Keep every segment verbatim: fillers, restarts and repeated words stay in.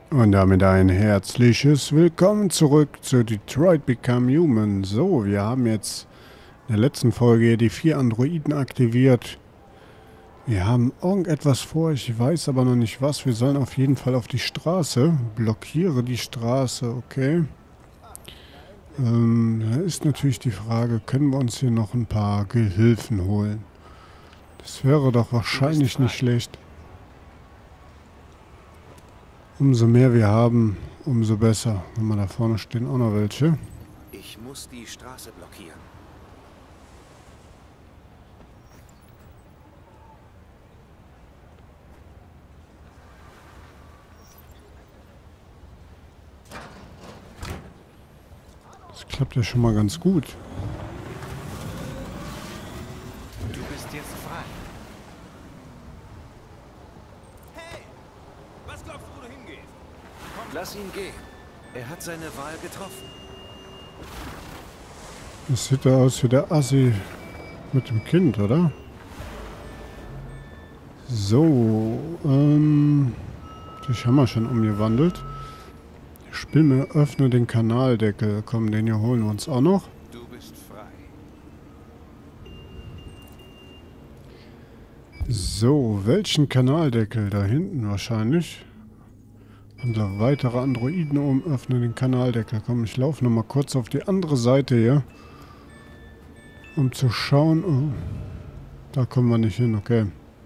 Und damit ein herzliches Willkommen zurück zu Detroit Become Human. So, wir haben jetzt in der letzten Folge die vier Androiden aktiviert. Wir haben irgendetwas vor, ich weiß aber noch nicht was. Wir sollen auf jeden Fall auf die Straße. Blockiere die Straße, okay. Ähm, da ist natürlich die Frage, können wir uns hier noch ein paar Gehilfen holen? Das wäre doch wahrscheinlich nicht schlecht. Umso mehr wir haben, umso besser. Guck mal, da vorne stehen auch noch welche. Ich muss die Straße blockieren. Das klappt ja schon mal ganz gut. Du bist jetzt frei. Hey! Was glaubst du, wo du hingehst? Komm, lass ihn gehen. Er hat seine Wahl getroffen. Das sieht da aus wie der Assi mit dem Kind, oder? So, ähm... dich haben wir schon umgewandelt. Spinne, öffne den Kanaldeckel. Komm, den hier holen wir uns auch noch. Du bist frei. So, welchen Kanaldeckel? Da hinten wahrscheinlich. Und da weitere Androiden um, öffne den Kanaldeckel. Komm, ich laufe nochmal kurz auf die andere Seite hier. Um zu schauen. Oh, da kommen wir nicht hin, okay.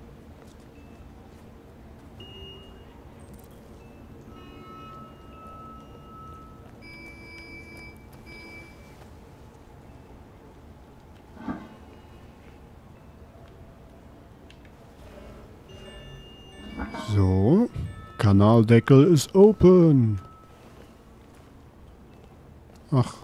So, Kanaldeckel ist open. Ach.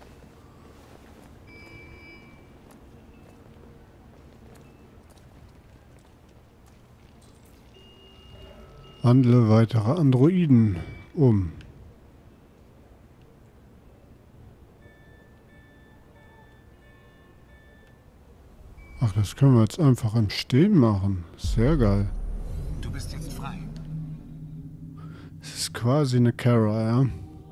Wandle weitere Androiden um. Ach, das können wir jetzt einfach im Stehen machen. Sehr geil. Du bist jetzt frei. Es ist quasi eine Kara, ja.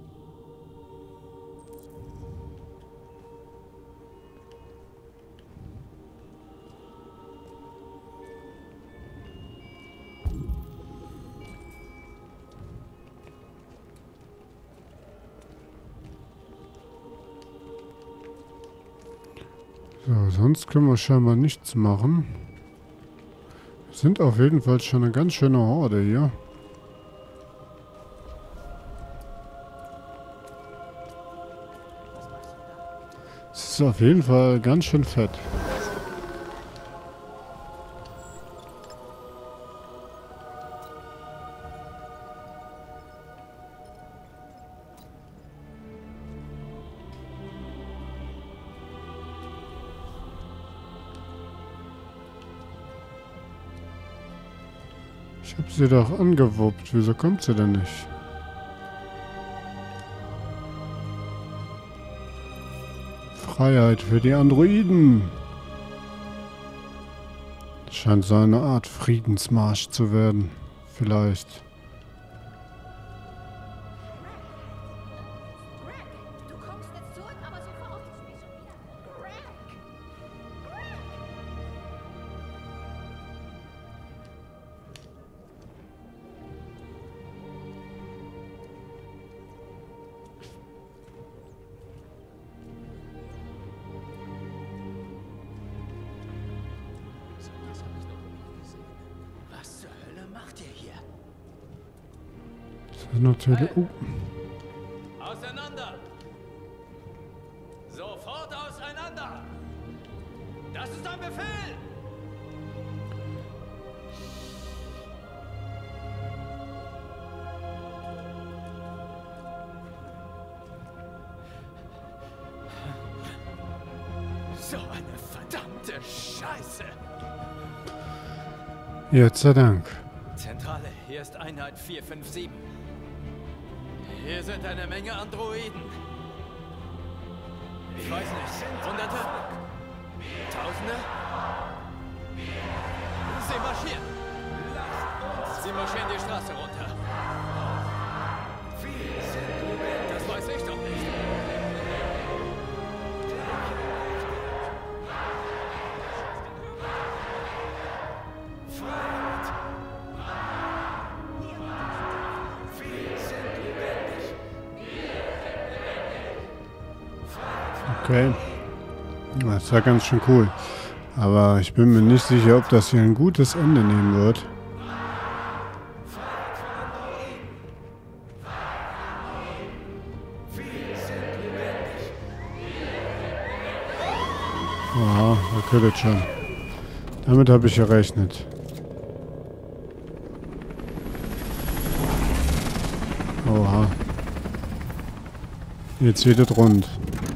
So, sonst können wir scheinbar nichts machen. Wir sind auf jeden Fall schon eine ganz schöne Horde hier. Es ist auf jeden Fall ganz schön fett. Ich habe sie doch angewuppt. Wieso kommt sie denn nicht? Freiheit für die Androiden. Das scheint so eine Art Friedensmarsch zu werden. Vielleicht. Du kommst jetzt zurück, aber so verachtest du mich schon wieder. Greg! Was zur Hölle macht ihr hier? Das ist natürlich... Oh. Auseinander! Sofort auseinander! Das ist ein Befehl! So eine verdammte Scheiße! Jetzt sei Dank. Zentrale, hier ist Einheit vier fünf sieben. Hier sind eine Menge Androiden. Ich weiß nicht, Hunderte? Tausende? Sie marschieren! Sie marschieren die Straße runter. Okay. Das war ganz schön cool. Aber ich bin mir nicht sicher, ob das hier ein gutes Ende nehmen wird. Aha, er könnte schon. Damit habe ich gerechnet. Oha. Jetzt wird es rund.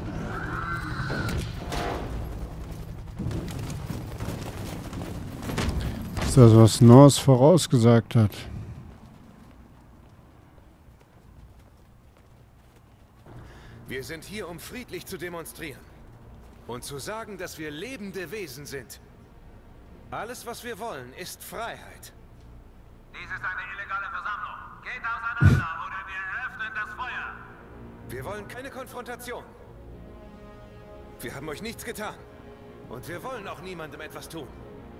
Ist das, was Norse vorausgesagt hat? Wir sind hier, um friedlich zu demonstrieren. Und zu sagen, dass wir lebende Wesen sind. Alles, was wir wollen, ist Freiheit. Dies ist eine illegale Versammlung. Geht auseinander oder wir öffnen das Feuer. Wir wollen keine Konfrontation. Wir haben euch nichts getan. Und wir wollen auch niemandem etwas tun.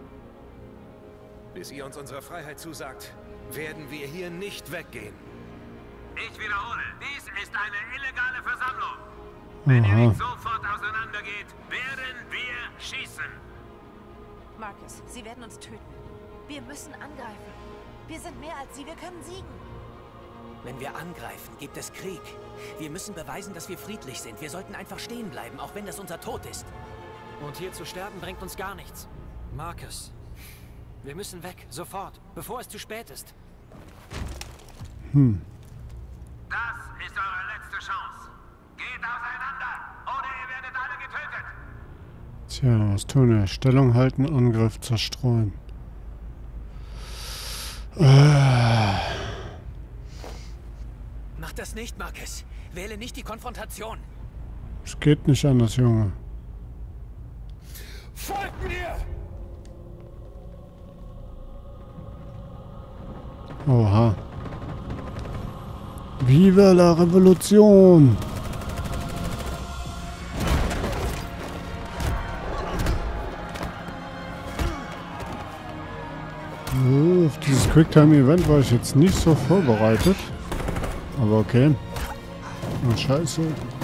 Bis ihr uns unsere Freiheit zusagt, werden wir hier nicht weggehen. Ich wiederhole, dies ist eine illegale Versammlung. Wenn ihr nicht sofort auseinandergeht, werden wir schießen. Marcus, sie werden uns töten. Wir müssen angreifen. Wir sind mehr als sie, wir können siegen. Wenn wir angreifen, gibt es Krieg. Wir müssen beweisen, dass wir friedlich sind. Wir sollten einfach stehen bleiben, auch wenn das unser Tod ist. Und hier zu sterben bringt uns gar nichts. Marcus, wir müssen weg, sofort, bevor es zu spät ist. Hm. Das ist eure letzte Chance. Geht auseinander, oder ihr werdet alle getötet. Tja, was tun wir? Stellung halten, Angriff zerstreuen. Äh. Mach das nicht, Marcus. Wähle nicht die Konfrontation. Es geht nicht anders, Junge. Folgt mir! Oha. Viva la Revolution! Auf dieses Quicktime-Event war ich jetzt nicht so vorbereitet. Aber okay. Oh, scheiße.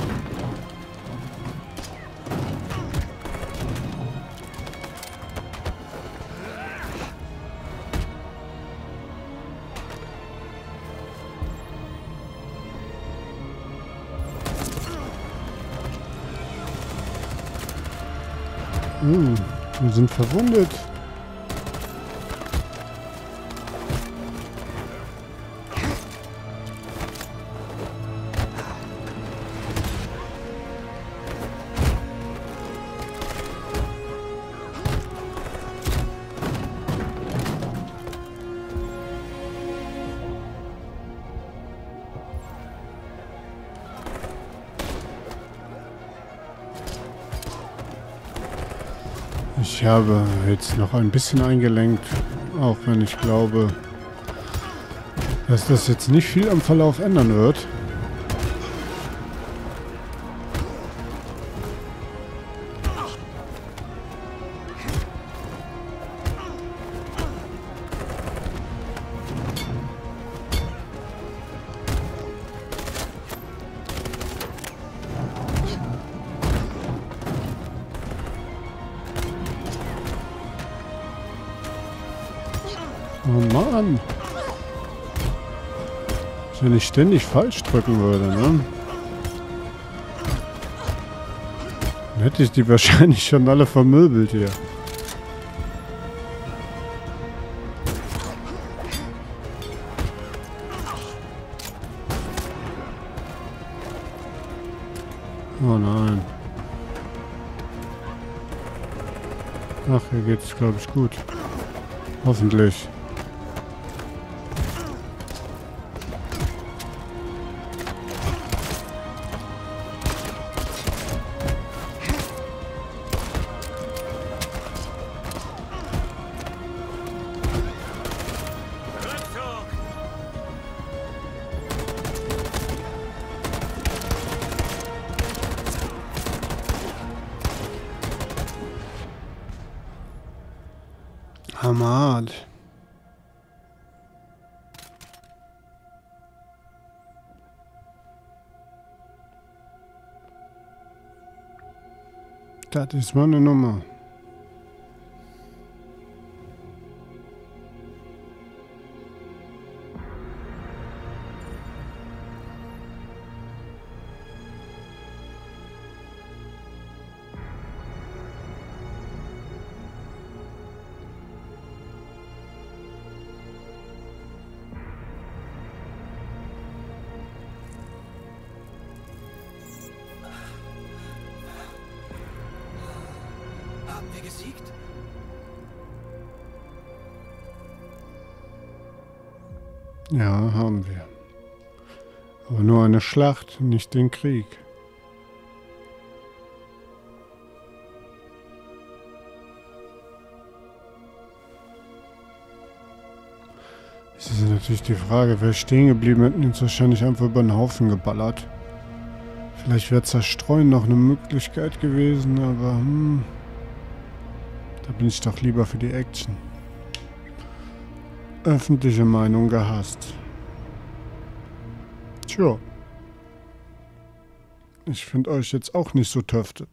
Hm, wir sind verwundet. Ich habe jetzt noch ein bisschen eingelenkt, auch wenn ich glaube, dass das jetzt nicht viel am Verlauf ändern wird. Oh Mann. Wenn ich ständig falsch drücken würde, ne? Dann hätte ich die wahrscheinlich schon alle vermöbelt hier. Oh nein. Ach, hier geht's, glaube ich, gut. Hoffentlich. Hamad. Das ist mal eine Nummer. Haben wir gesiegt? Ja, haben wir. Aber nur eine Schlacht, nicht den Krieg. Es ist natürlich die Frage, wer stehen geblieben, hätten uns wahrscheinlich einfach über den Haufen geballert. Vielleicht wäre Zerstreuen noch eine Möglichkeit gewesen, aber hm, da bin ich doch lieber für die Action. Öffentliche Meinung gehasst. Tja. Ich finde euch jetzt auch nicht so töfte.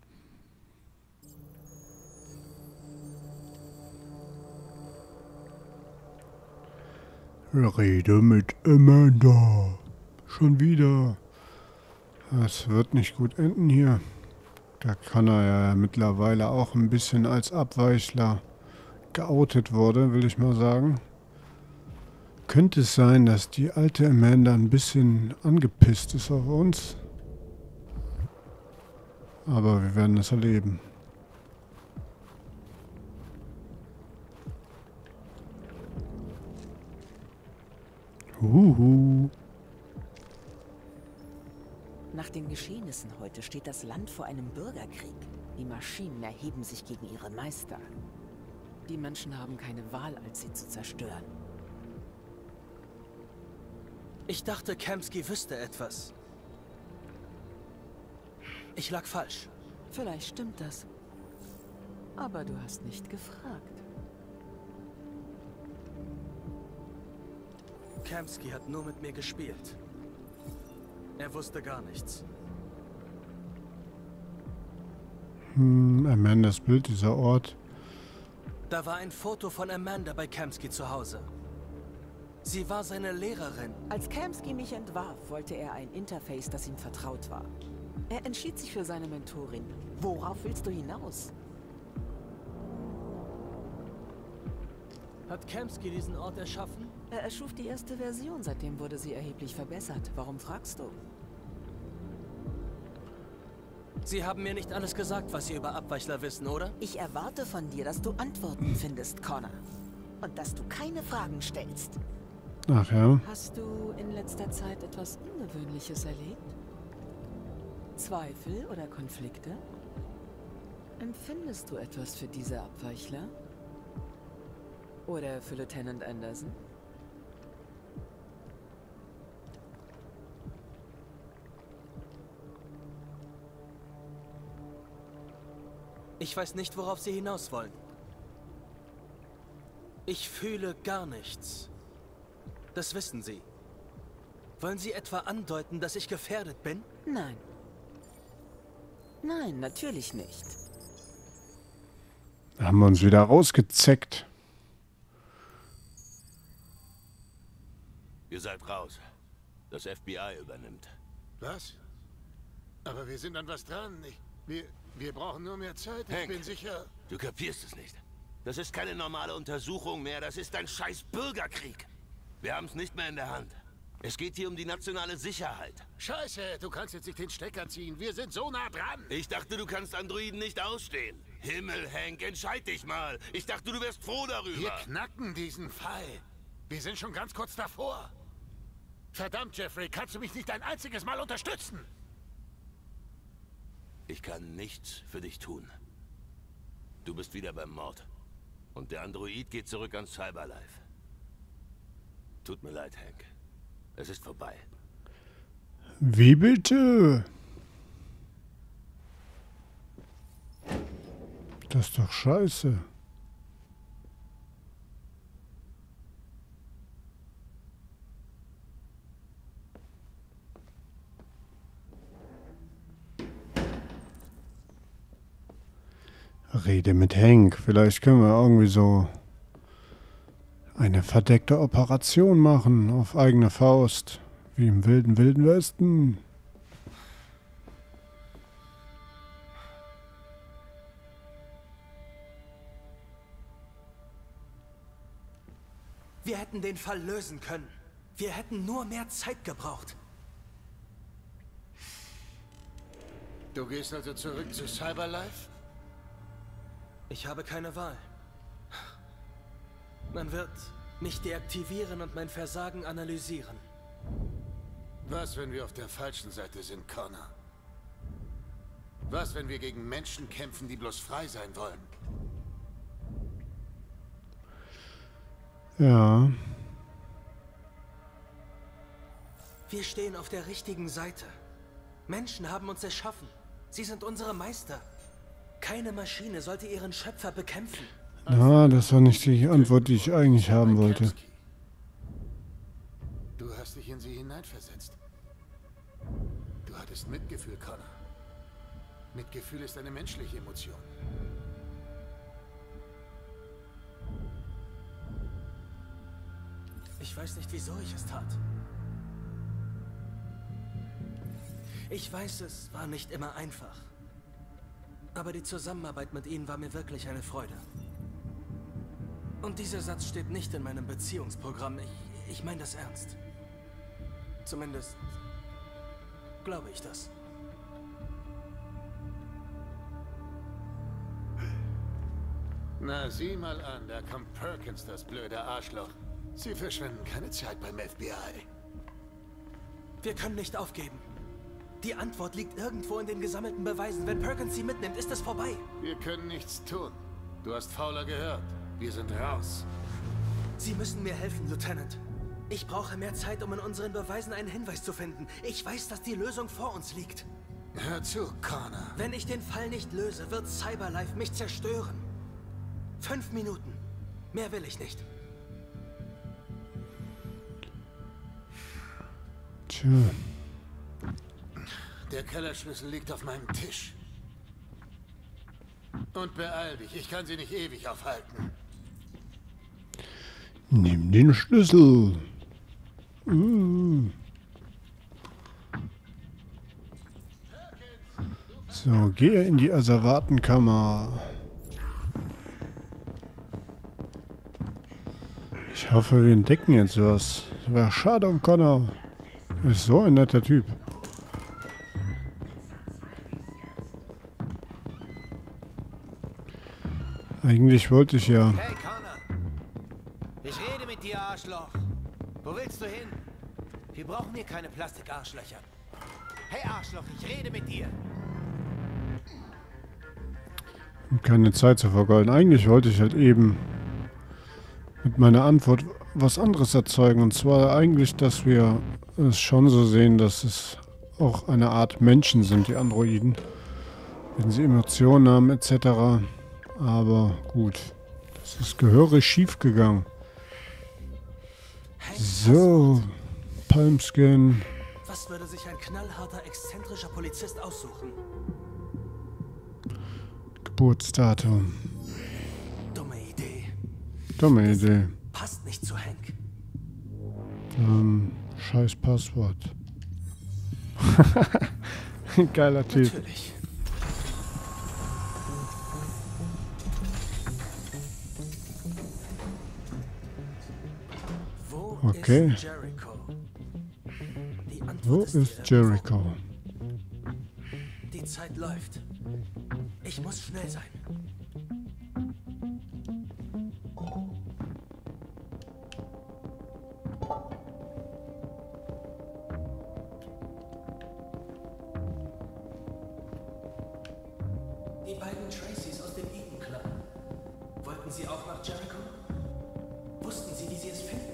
Rede mit Amanda. Schon wieder. Das wird nicht gut enden hier. Da kann er ja mittlerweile auch ein bisschen als Abweichler geoutet wurde, will ich mal sagen. Könnte es sein, dass die alte Amanda ein bisschen angepisst ist auf uns? Aber wir werden es erleben. Huhu. Nach den Geschehnissen heute steht das Land vor einem Bürgerkrieg. Die Maschinen erheben sich gegen ihre Meister. Die Menschen haben keine Wahl, als sie zu zerstören. Ich dachte, Kamsky wüsste etwas. Ich lag falsch. Vielleicht stimmt das. Aber du hast nicht gefragt. Kamsky hat nur mit mir gespielt. Er wusste gar nichts. Hm, Amandas Bild, dieser Ort. Da war ein Foto von Amanda bei Kamsky zu Hause. Sie war seine Lehrerin. Als Kamsky mich entwarf, wollte er ein Interface, das ihm vertraut war. Er entschied sich für seine Mentorin. Worauf willst du hinaus? Hat Kamsky diesen Ort erschaffen? Er erschuf die erste Version, seitdem wurde sie erheblich verbessert. Warum fragst du? Sie haben mir nicht alles gesagt, was Sie über Abweichler wissen, oder? Ich erwarte von dir, dass du Antworten findest, Connor. Und dass du keine Fragen stellst. Ach ja. Hast du in letzter Zeit etwas Ungewöhnliches erlebt? Zweifel oder Konflikte? Empfindest du etwas für diese Abweichler? Oder für Lieutenant Anderson? Ich weiß nicht, worauf Sie hinaus wollen. Ich fühle gar nichts. Das wissen Sie. Wollen Sie etwa andeuten, dass ich gefährdet bin? Nein. Nein, natürlich nicht. Da haben wir uns wieder rausgezeckt. Ihr seid raus. Das F B I übernimmt. Was? Aber wir sind an was dran. Ich, wir, wir brauchen nur mehr Zeit. Ich Hank, bin sicher... Du kapierst es nicht. Das ist keine normale Untersuchung mehr. Das ist ein scheiß Bürgerkrieg. Wir haben es nicht mehr in der Hand. Es geht hier um die nationale Sicherheit. Scheiße, du kannst jetzt nicht den Stecker ziehen. Wir sind so nah dran. Ich dachte, du kannst Androiden nicht ausstehen. Himmel, Hank, entscheid dich mal. Ich dachte, du wärst froh darüber. Wir knacken diesen Fall. Wir sind schon ganz kurz davor. Verdammt, Jeffrey, kannst du mich nicht ein einziges Mal unterstützen? Ich kann nichts für dich tun. Du bist wieder beim Mord. Und der Android geht zurück ans Cyberlife. Tut mir leid, Hank. Es ist vorbei. Wie bitte? Das ist doch scheiße. Rede mit Hank. Vielleicht können wir irgendwie so eine verdeckte Operation machen auf eigene Faust. Wie im wilden, wilden Westen. Wir hätten den Fall lösen können. Wir hätten nur mehr Zeit gebraucht. Du gehst also zurück zu Cyberlife? Ich habe keine Wahl. Man wird mich deaktivieren und mein Versagen analysieren. Was, wenn wir auf der falschen Seite sind, Connor? Was, wenn wir gegen Menschen kämpfen, die bloß frei sein wollen? Ja. Wir stehen auf der richtigen Seite. Menschen haben uns erschaffen. Sie sind unsere Meister. Keine Maschine sollte ihren Schöpfer bekämpfen. Na, das war nicht die Antwort, die ich eigentlich haben wollte. Du hast dich in sie hineinversetzt. Du hattest Mitgefühl, Connor. Mitgefühl ist eine menschliche Emotion. Ich weiß nicht, wieso ich es tat. Ich weiß, es war nicht immer einfach. Aber die Zusammenarbeit mit Ihnen war mir wirklich eine Freude. Und dieser Satz steht nicht in meinem Beziehungsprogramm. Ich, ich meine das ernst. Zumindest glaube ich das. Na, sieh mal an, da kommt Perkins, das blöde Arschloch. Sie verschwenden keine Zeit beim F B I. Wir können nicht aufgeben. Die Antwort liegt irgendwo in den gesammelten Beweisen. Wenn Perkins sie mitnimmt, ist es vorbei. Wir können nichts tun. Du hast Fowler gehört. Wir sind raus. Sie müssen mir helfen, Lieutenant. Ich brauche mehr Zeit, um in unseren Beweisen einen Hinweis zu finden. Ich weiß, dass die Lösung vor uns liegt. Hör zu, Connor. Wenn ich den Fall nicht löse, wird Cyberlife mich zerstören. Fünf Minuten. Mehr will ich nicht. Tja. Der Kellerschlüssel liegt auf meinem Tisch. Und beeil dich, ich kann sie nicht ewig aufhalten. Nimm den Schlüssel. Uh. So, gehe in die Asservatenkammer. Ich hoffe, wir entdecken jetzt was. Wäre schade um Connor. Ist so ein netter Typ. Eigentlich wollte ich ja... Hey, Connor. Ich rede mit dir, Arschloch. Wo willst du hin? Wir brauchen hier keine Plastikarschlöcher. Hey, Arschloch, ich rede mit dir. Um keine Zeit zu vergeuden. Eigentlich wollte ich halt eben mit meiner Antwort was anderes erzeugen. Und zwar eigentlich, dass wir es schon so sehen, dass es auch eine Art Menschen sind, die Androiden. Wenn sie Emotionen haben, et cetera. Aber gut, das ist gehörig schief gegangen. So, Palmskin. Was würde sich ein knallharter, exzentrischer Polizist aussuchen? Geburtsdatum. Dumme Idee. Dumme Idee. Passt nicht zu Hank. Ähm, scheiß Passwort. Geiler Typ. Natürlich. Okay. Ist Jericho? Die Antwort Wo ist, ist hier irgendwo. Jericho? Die Zeit läuft. Ich muss schnell sein. Die beiden Tracys aus dem Eden Club. Wollten sie auch nach Jericho? Wussten sie, wie sie es finden?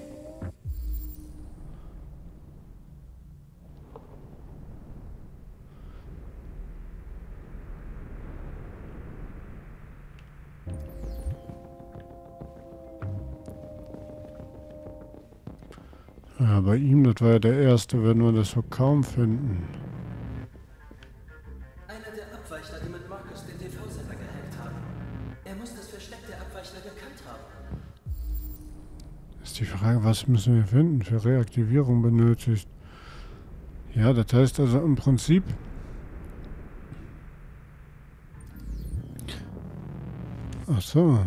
Ja, bei ihm, das war ja der erste, wenn wir das so kaum finden. Einer der Abweichler, die mit Marcus den T V-Sender gehackt haben. die Frage, was müssen wir finden? Für Reaktivierung benötigt. Ja, das heißt also im Prinzip... Ach so.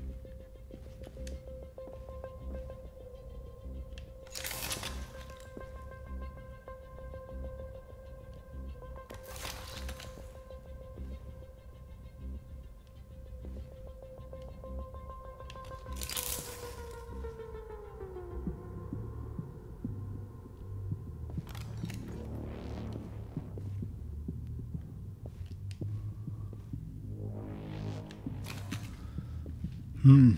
Hm.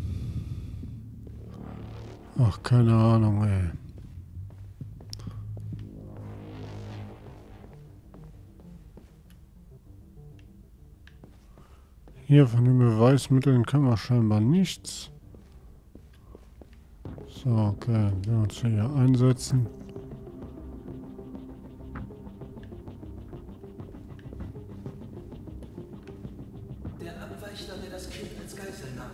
Ach, keine Ahnung, ey. Hier von den Beweismitteln kann man scheinbar nichts. So, okay, wir uns hier einsetzen. Der Abweichler, der das Kind als Geisel nahm.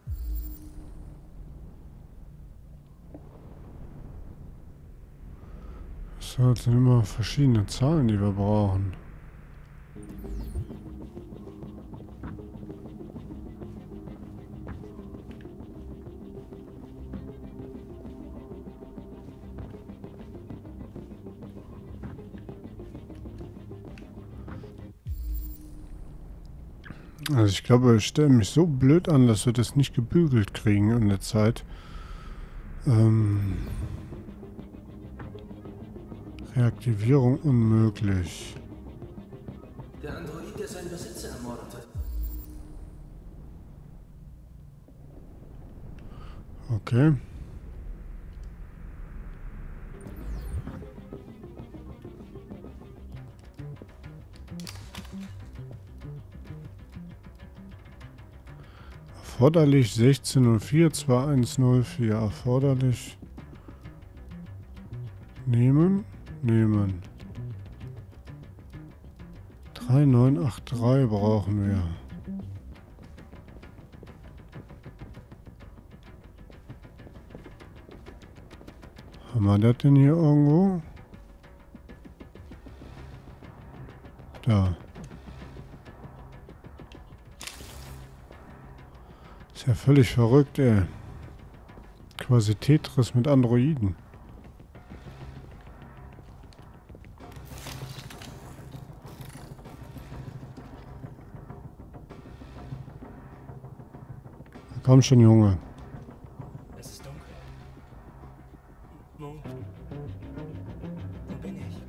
So, jetzt sind immer verschiedene Zahlen, die wir brauchen. Also ich glaube, ich stelle mich so blöd an, dass wir das nicht gebügelt kriegen in der Zeit. Ähm, Reaktivierung unmöglich. Der Android, der seinen Besitzer ermordete. Okay. Erforderlich sechzehn null vier zwei eins null vier. Erforderlich. Nehmen. Nehmen. drei neun acht drei brauchen wir. Haben wir das denn hier irgendwo? Da. Ist ja völlig verrückt, ey. Quasi Tetris mit Androiden. Komm schon, Junge. Es ist dunkel. Wo? Wo bin ich?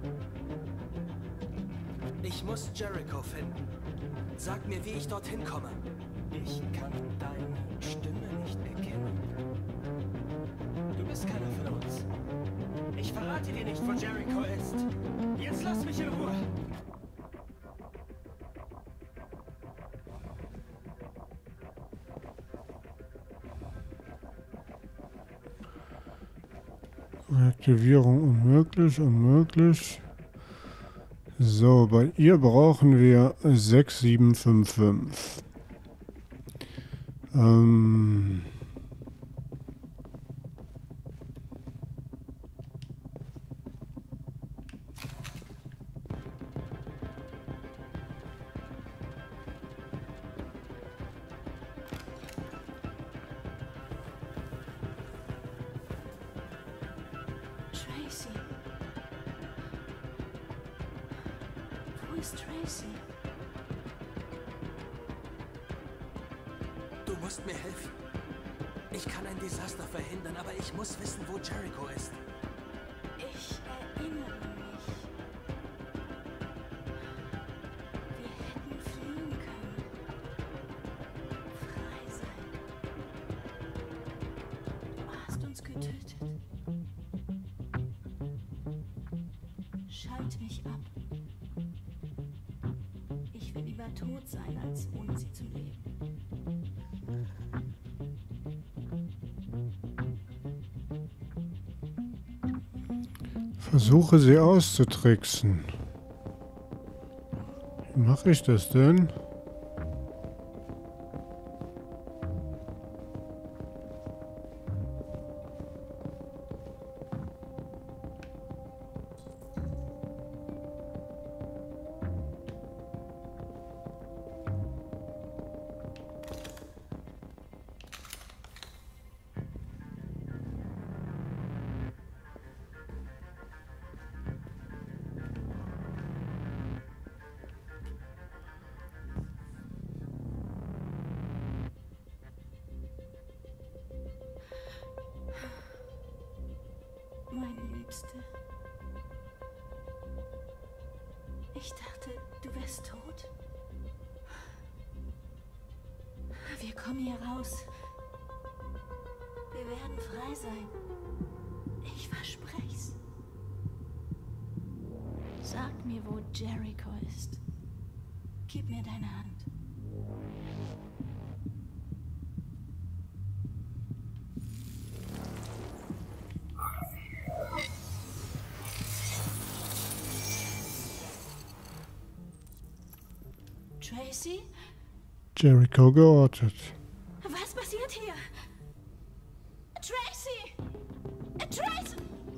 Ich muss Jericho finden. Sag mir, wie ich dorthin komme. Ich kann deine Stimme nicht erkennen. Du bist keiner von uns. Ich verrate dir nicht, wo Jericho ist. Jetzt lass mich in Ruhe. Reaktivierung unmöglich, unmöglich. So, bei ihr brauchen wir sechs sieben fünf fünf. Ähm... Tracy. Wo ist Tracy? Du musst mir helfen. Ich kann ein Desaster verhindern, aber ich muss wissen, wo Jericho ist. Ich erinnere mich. Wir hätten fliehen können. Frei sein. Du hast uns getötet. Schalt mich ab. Ich will lieber tot sein, als ohne sie zu leben. Versuche sie auszutricksen. Wie mache ich das denn? Ich dachte, du wärst tot. Wir kommen hier raus. Wir werden frei sein. Ich verspreche's. Sag mir, wo Jericho ist. Gib mir deine Hand. Tracy? Jericho geortet. Was passiert hier? Tracy! Tracy!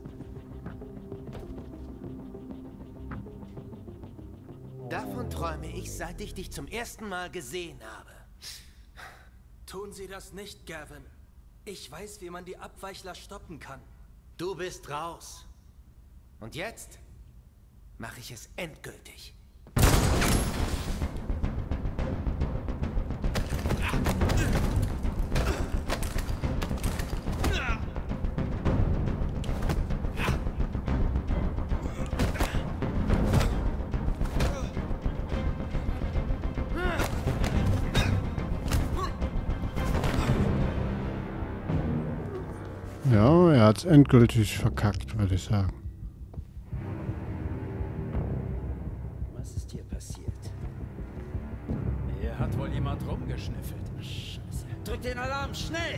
Davon träume ich, seit ich dich zum ersten Mal gesehen habe. Tun Sie das nicht, Gavin. Ich weiß, wie man die Abweichler stoppen kann. Du bist raus. Und jetzt mache ich es endgültig. Ja, er hat's endgültig verkackt, würde ich sagen. Was ist hier passiert? Hier hat wohl jemand rumgeschnüffelt. Scheiße. Drück den Alarm, schnell!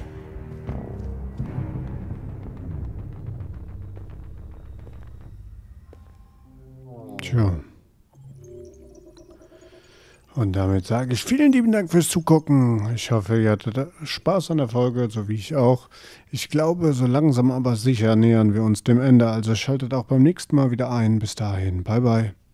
Tja. Und damit sage ich vielen lieben Dank fürs Zugucken. Ich hoffe, ihr hattet Spaß an der Folge, so wie ich auch. Ich glaube, so langsam aber sicher nähern wir uns dem Ende. Also schaltet auch beim nächsten Mal wieder ein. Bis dahin. Bye, bye.